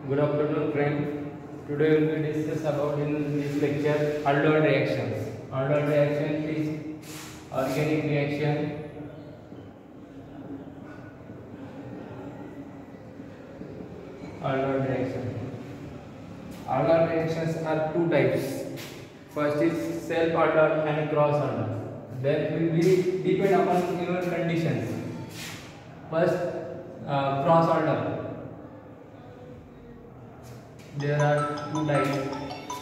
Good afternoon, friends. Today we will discuss about in this lecture aldol reactions. Aldol reaction is organic reaction. Aldol reaction. Aldol reactions are two types. First is self aldol and cross aldol. That will be depend upon your conditions. First, cross aldol. There are two types.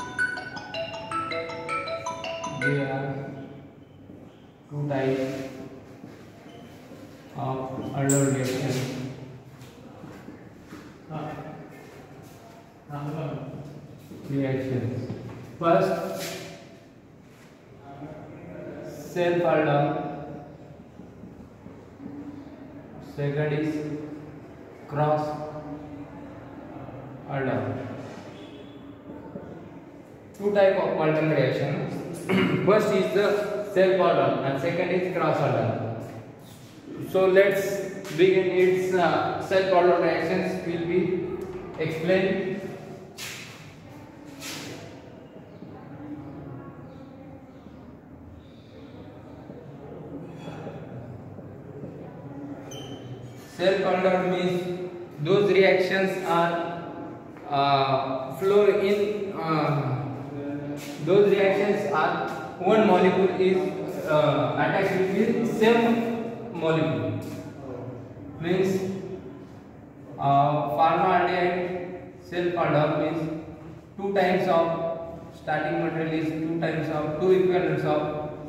There are two types of aldol reaction. Reactions. First, self aldol. Second is cross aldol. Two type of aldol reaction. First is the self aldol and second is cross aldol. So let's begin its self aldol reactions will be explained. Self aldol means those reactions are flow in those reactions are one molecule is attached with same molecule. Means pharmaldehyde self aldol means two times of starting material is two times of two equivalents of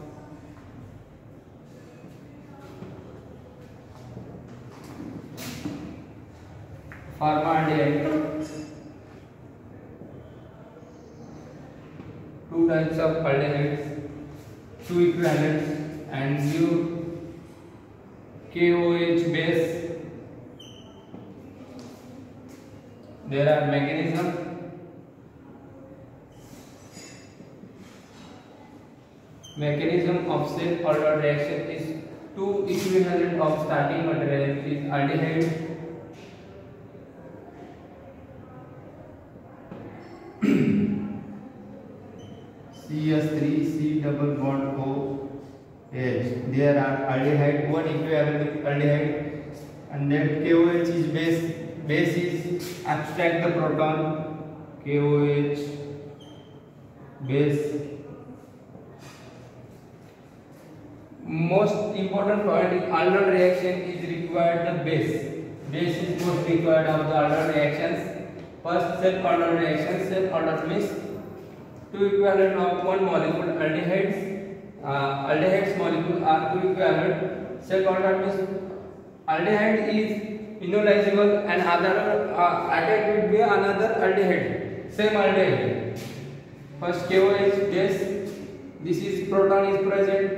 pharmaldehyde, two types of aldehydes, two equivalents, and give KOH base. There are mechanism. Mechanism of self aldol reaction is two equivalent of starting material is aldehyde CH3 C double bond OH. There are aldehyde, one equivalent aldehyde, and then KOH is base. Base is abstract the proton. KOH base. Most important point in aldol reaction is required the base. Base is most required of the aldol reactions. First, self aldol reaction. Self aldol means two equivalent of one molecule. Aldehydes molecule are two equivalent. Self aldol means aldehyde is enolizable and other attack will be another aldehyde. Same aldehyde. First KOH base. This is proton is present.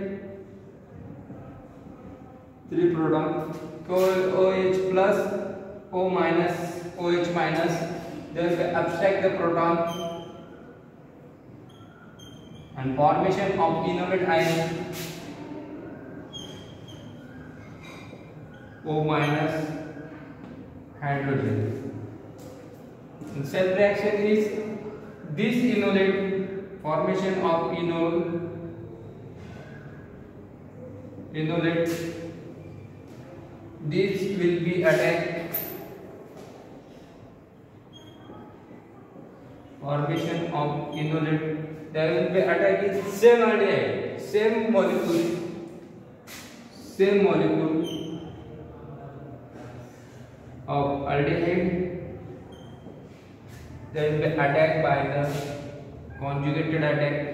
3 proton. OH plus O minus OH minus. Then abstract the proton. And formation of enolate ion O minus hydrogen. And self reaction is this enolate formation of enolate. This will be attacked. Formation of enolate. There will be attacking same aldehyde, same molecule of aldehyde. There will be attacked by the conjugated attack.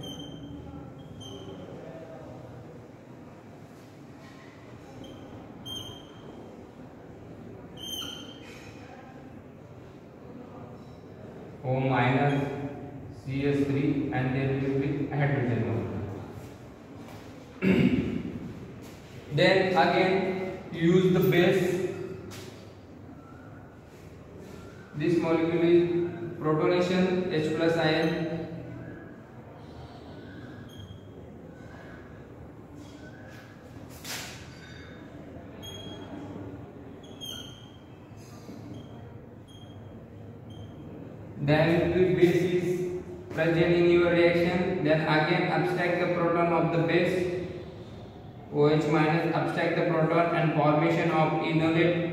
O minus CH3 and there will be hydrogen molecule. Then again use the base. This molecule is protonation H plus ion. then the base is present in your reaction. Then again abstract the proton of the base OH minus, abstract the proton and formation of enolate.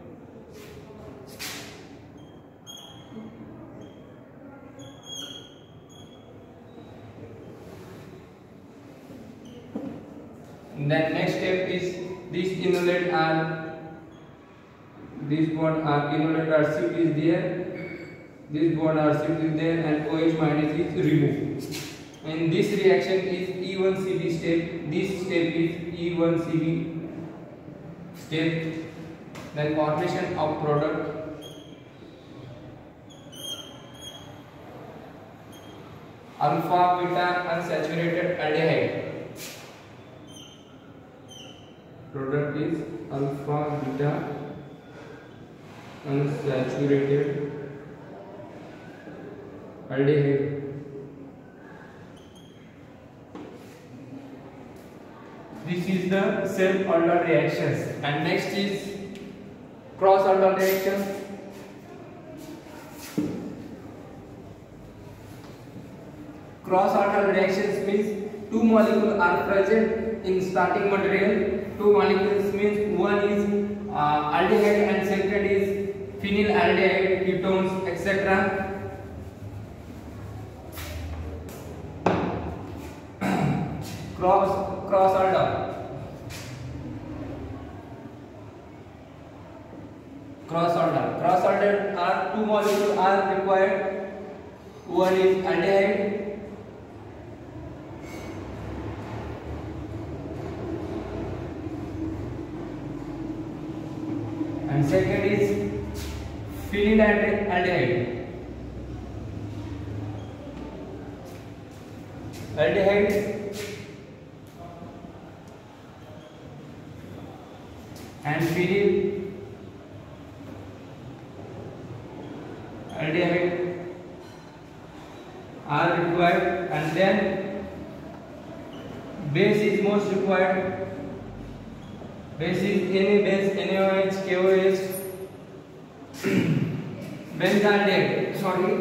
Then next step is this enolate are this bond are enolate are shift is there. This bond are shift is there and OH minus is removed. And this reaction is E1Cb step. This step is E1Cb step. Then formation of product alpha beta unsaturated aldehyde. Product is alpha beta unsaturated aldehyde. This is the self-ordered reactions. And next is cross-ordered reaction. Cross-ordered reactions means two molecules are present in starting material. Two molecules means one is aldehyde and second is phenylaldehyde, ketones, etc. Cross-ordered are two molecules are required. One is aldehyde and second is phenylaldehyde. Aldehyde and phenylaldehyde are required, and then base is most required. Base is any base, NaOH, KOH, benzaldehyde,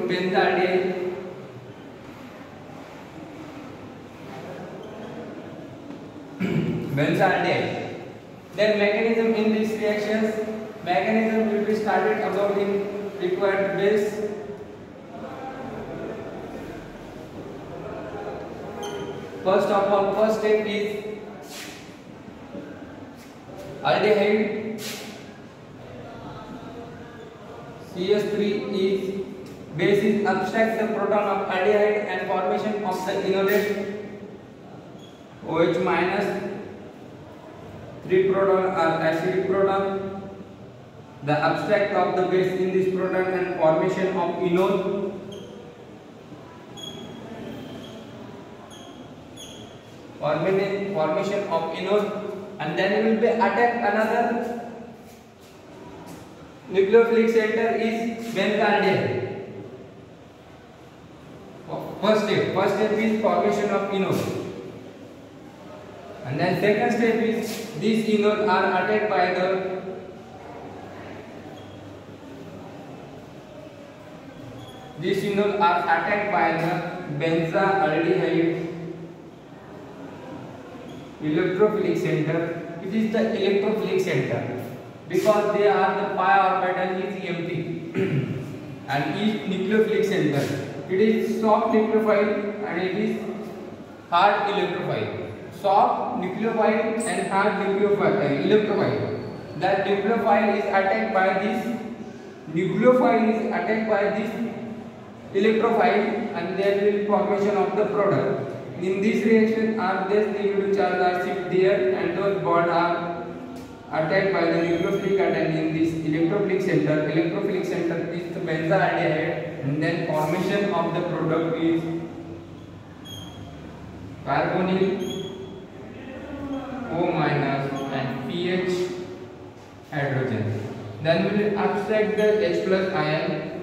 benzaldehyde. Then mechanism in these reactions, mechanism will be started about in required base. First of all, first step is aldehyde. CH3 is base is abstract the proton of aldehyde and formation of the enolate OH minus. 3 proton are acidic proton. The abstract of the base in this proton and formation of enol. Formation of enol, and then will be attacked another nucleophilic center is benzaldehyde. First step is formation of enol, and then second step is these enol are attacked by the benzaldehyde electrophilic center. It is the electrophilic center because they are the pi orbital is empty and each nucleophilic center. It is soft nucleophile and it is hard electrophile. Soft nucleophile and hard electrophile. That nucleophile is attacked by this. Nucleophile is attacked by this electrophile, and there will be formation of the product. In this reaction, are this negative charge are shift there, and those bonds are attacked by the nucleophilic attack in this electrophilic center. Electrophilic center is the benzaldehyde, and then formation of the product is carbonyl O minus and pH hydrogen. Then we will abstract the H plus ion,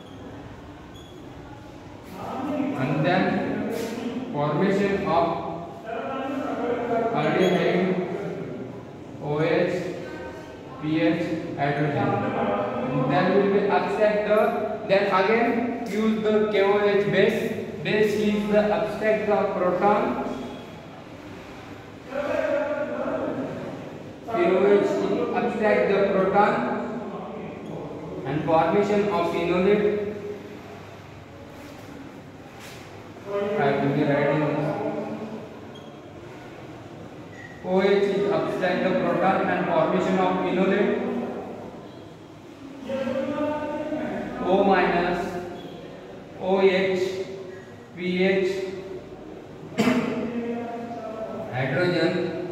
and then formation of aldehyde OH pH hydrogen. And then we will be abstract the, then again use the KOH base. Base is the abstract the proton. KOH abstract the proton and formation of enolate. I will be writing this. OH is abstract the proton and formation of enolate. O minus, OH, pH, hydrogen,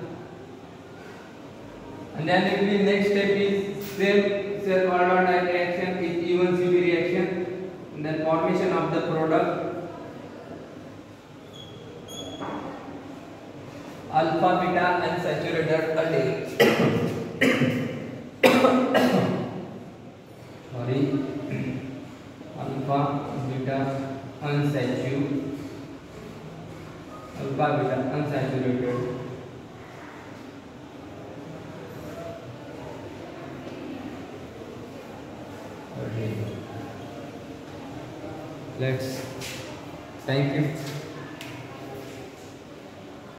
and then it will next step is same self-organized reaction is even CP reaction, and then formation of the product alpha beta unsaturated aldehyde. Sorry, alpha beta unsaturated, alpha beta unsaturated. Okay. Let's thank you.